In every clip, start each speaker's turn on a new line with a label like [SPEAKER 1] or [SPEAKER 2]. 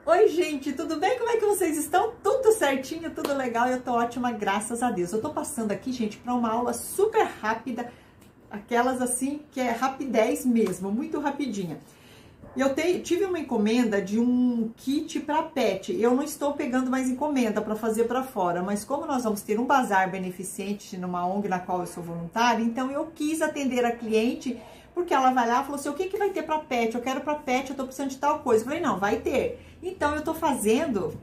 [SPEAKER 1] Oi, gente, tudo bem? Como é que vocês estão? Tudo certinho, tudo legal? Eu tô ótima, graças a Deus. Eu tô passando aqui, gente, para uma aula super rápida, aquelas assim que é rapidez mesmo, muito rapidinha. Eu tive uma encomenda de um kit para pet. Eu não estou pegando mais encomenda para fazer para fora, mas como nós vamos ter um bazar beneficente numa ONG na qual eu sou voluntária, então eu quis atender a cliente, porque ela vai lá e falou assim, o que que vai ter para pet? Eu quero para pet, eu tô precisando de tal coisa. Eu falei, não, vai ter. Então eu tô fazendo,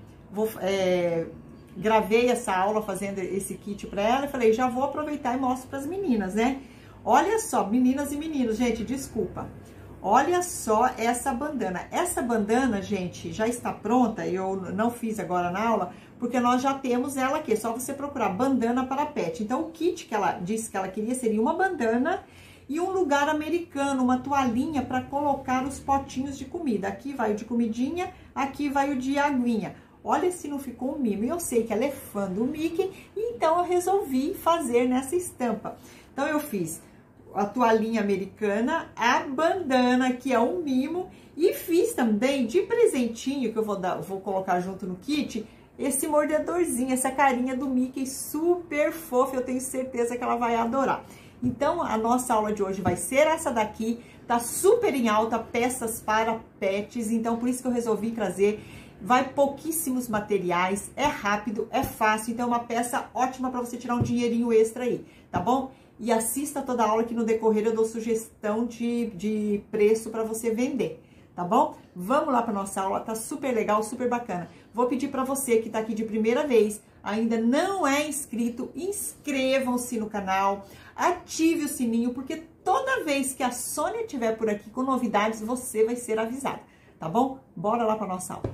[SPEAKER 1] gravei essa aula fazendo esse kit para ela e falei, já vou aproveitar e mostro para as meninas, né? Olha só, meninas e meninos, gente, desculpa. Olha só essa bandana. Essa bandana, gente, já está pronta. Eu não fiz agora na aula, porque nós já temos ela aqui. É só você procurar bandana para pet. Então, o kit que ela disse que ela queria seria uma bandana e um lugar americano, uma toalhinha para colocar os potinhos de comida. Aqui vai o de comidinha, aqui vai o de aguinha. Olha se não ficou um mimo. E eu sei que ela é fã do Mickey, então eu resolvi fazer nessa estampa. Então, eu fiz a toalhinha americana, a bandana, que é um mimo, e fiz também de presentinho, que eu vou colocar junto no kit, esse mordedorzinho, essa carinha do Mickey super fofa, eu tenho certeza que ela vai adorar. Então, a nossa aula de hoje vai ser essa daqui, tá super em alta, peças para pets, então por isso que eu resolvi trazer. Vai pouquíssimos materiais, é rápido, é fácil, então é uma peça ótima para você tirar um dinheirinho extra aí, tá bom? E assista toda a aula que no decorrer eu dou sugestão de preço para você vender, tá bom? Vamos lá para nossa aula, tá super legal, super bacana. Vou pedir para você que tá aqui de primeira vez, ainda não é inscrito, inscrevam-se no canal, ative o sininho, porque toda vez que a Sônia estiver por aqui com novidades, você vai ser avisada, tá bom? Bora lá para nossa aula.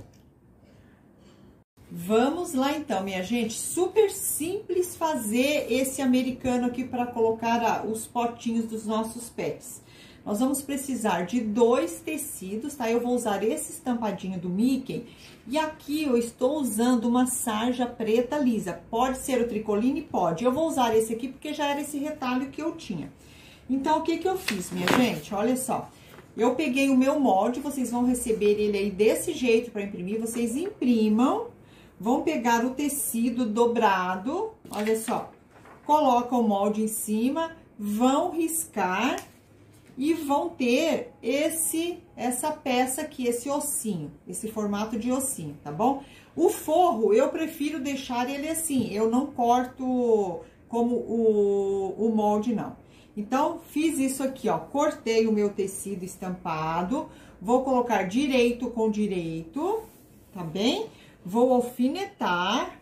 [SPEAKER 1] Vamos lá então, minha gente, super simples fazer esse americano aqui para colocar os potinhos dos nossos pets. Nós vamos precisar de 2 tecidos, tá? Eu vou usar esse estampadinho do Mickey e aqui eu estou usando uma sarja preta lisa. Pode ser o tricoline? Pode. Eu vou usar esse aqui porque já era esse retalho que eu tinha. Então, o que que eu fiz, minha gente? Olha só. Eu peguei o meu molde, vocês vão receber ele aí desse jeito para imprimir. Vocês imprimam. Vão pegar o tecido dobrado, olha só, coloca o molde em cima, vão riscar e vão ter essa peça aqui, esse ossinho, esse formato de ossinho, tá bom? O forro, eu prefiro deixar ele assim, eu não corto como o molde, não. Então, fiz isso aqui, ó, cortei o meu tecido estampado, vou colocar direito com direito, tá bem? Vou alfinetar.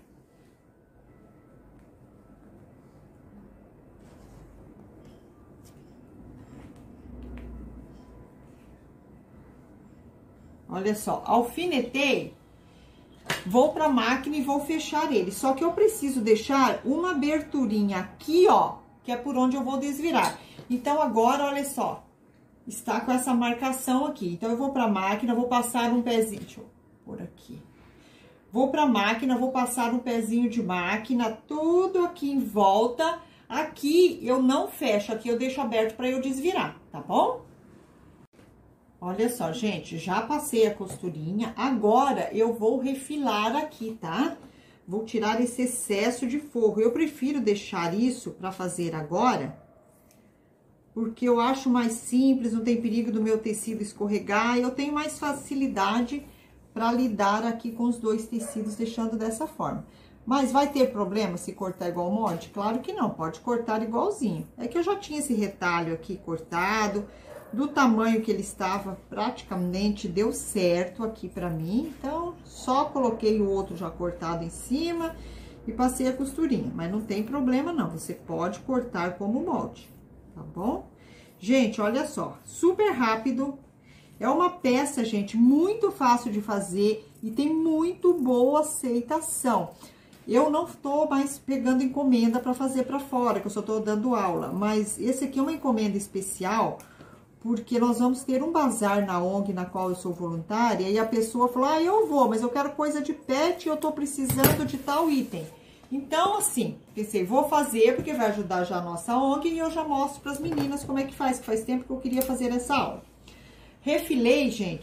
[SPEAKER 1] Olha só, alfinetei. Vou para a máquina e vou fechar ele. Só que eu preciso deixar uma aberturinha aqui, ó, que é por onde eu vou desvirar. Então, agora, olha só, está com essa marcação aqui. Então, eu vou para a máquina, vou passar um pezinho, deixa eu pôr aqui. Vou para a máquina, vou passar um pezinho de máquina, tudo aqui em volta. Aqui eu não fecho, aqui eu deixo aberto para eu desvirar, tá bom? Olha só, gente, já passei a costurinha. Agora eu vou refilar aqui, tá? Vou tirar esse excesso de forro. Eu prefiro deixar isso para fazer agora, porque eu acho mais simples, não tem perigo do meu tecido escorregar. Eu tenho mais facilidade para lidar aqui com os 2 tecidos, deixando dessa forma. Mas vai ter problema se cortar igual o molde? Claro que não, pode cortar igualzinho. É que eu já tinha esse retalho aqui cortado, do tamanho que ele estava, praticamente deu certo aqui pra mim. Então, só coloquei o outro já cortado em cima e passei a costurinha. Mas não tem problema não, você pode cortar como molde, tá bom? Gente, olha só, super rápido. É uma peça, gente, muito fácil de fazer e tem muito boa aceitação. Eu não tô mais pegando encomenda para fazer para fora, que eu só tô dando aula. Mas esse aqui é uma encomenda especial, porque nós vamos ter um bazar na ONG na qual eu sou voluntária. E a pessoa falou, ah, eu vou, mas eu quero coisa de pet e eu tô precisando de tal item. Então, assim, pensei, vou fazer, porque vai ajudar já a nossa ONG e eu já mostro para as meninas como é que faz tempo que eu queria fazer essa aula. Refilei, gente,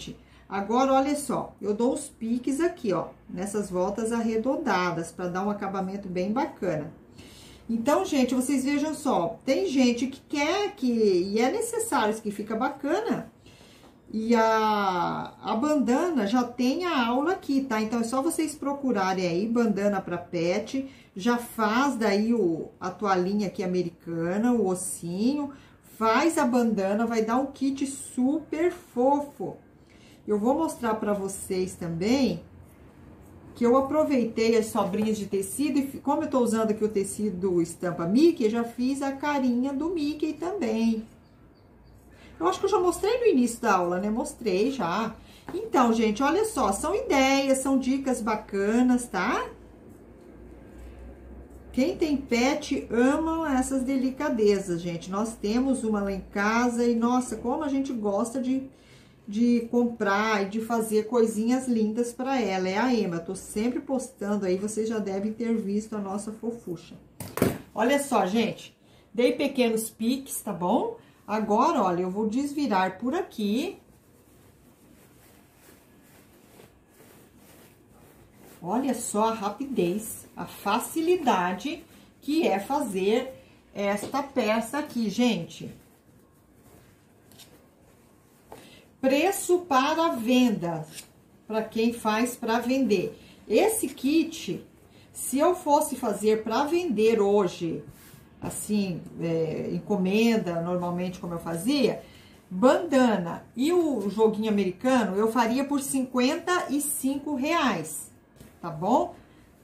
[SPEAKER 1] Agora, olha só, eu dou os piques aqui, ó, nessas voltas arredondadas, para dar um acabamento bem bacana. Então, gente, vocês vejam só, tem gente que quer e é necessário, isso que fica bacana. E a bandana já tem a aula aqui, tá? Então, é só vocês procurarem aí, bandana pra pet, já faz daí a toalhinha aqui americana, o ossinho, faz a bandana, vai dar um kit super fofo. Eu vou mostrar pra vocês também que eu aproveitei as sobrinhas de tecido e como eu tô usando aqui o tecido estampa Mickey, eu já fiz a carinha do Mickey também. Eu acho que eu já mostrei no início da aula, né? Mostrei já. Então, gente, olha só, são ideias, são dicas bacanas, tá? Quem tem pet ama essas delicadezas, gente. Nós temos uma lá em casa e, nossa, como a gente gosta de comprar e de fazer coisinhas lindas para ela. É a Emma, tô sempre postando aí, vocês já devem ter visto a nossa fofucha. Olha só, gente, dei pequenos piques, tá bom? Agora, olha, eu vou desvirar por aqui. Olha só a rapidez, a facilidade que é fazer esta peça aqui, gente. Preço para venda, para quem faz para vender. Esse kit, se eu fosse fazer para vender hoje, assim, encomenda, normalmente como eu fazia, bandana e o joguinho americano, eu faria por R$55, tá bom?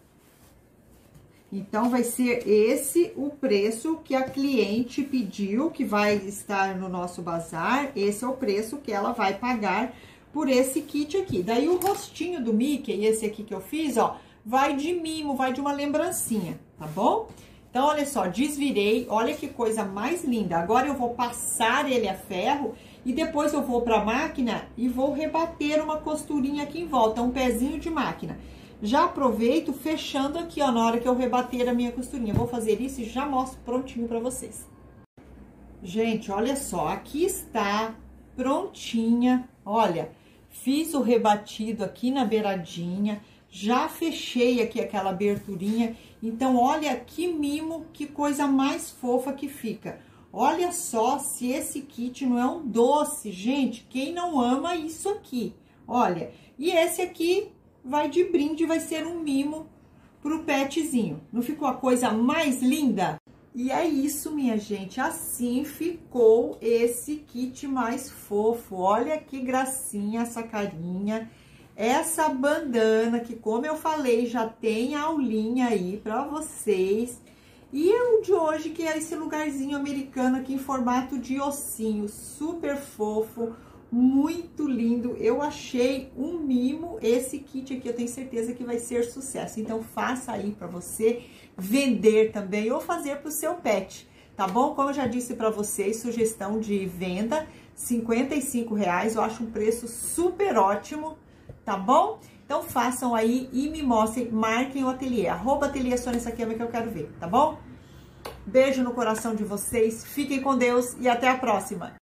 [SPEAKER 1] Então, vai ser esse o preço que a cliente pediu, que vai estar no nosso bazar. Esse é o preço que ela vai pagar por esse kit aqui. Daí, o rostinho do Mickey, esse aqui que eu fiz, ó, vai de mimo, vai de uma lembrancinha, tá bom? Então, olha só, desvirei, olha que coisa mais linda. Agora, eu vou passar ele a ferro e depois eu vou pra máquina e vou rebater uma costurinha aqui em volta, um pezinho de máquina. Já aproveito fechando aqui, ó, na hora que eu rebater a minha costurinha. Vou fazer isso e já mostro prontinho pra vocês. Gente, olha só, aqui está prontinha, olha, fiz o rebatido aqui na beiradinha, já fechei aqui aquela aberturinha, então olha que mimo, que coisa mais fofa que fica. Olha só se esse kit não é um doce, gente, quem não ama isso aqui? Olha, e esse aqui vai de brinde, vai ser um mimo pro petzinho. Não ficou a coisa mais linda? E é isso, minha gente, assim ficou esse kit mais fofo. Olha que gracinha essa carinha. Essa bandana que, como eu falei, já tem a aulinha aí pra vocês. E o de hoje, que é esse lugarzinho americano aqui em formato de ossinho, super fofo. Muito lindo, eu achei um mimo, esse kit aqui eu tenho certeza que vai ser sucesso, então faça aí para você vender também ou fazer para o seu pet, tá bom? Como eu já disse para vocês, sugestão de venda, R$55, eu acho um preço super ótimo, tá bom? Então façam aí e me mostrem, marquem o ateliê, @ateliê Sônia Sakema que eu quero ver, tá bom? Beijo no coração de vocês, fiquem com Deus e até a próxima!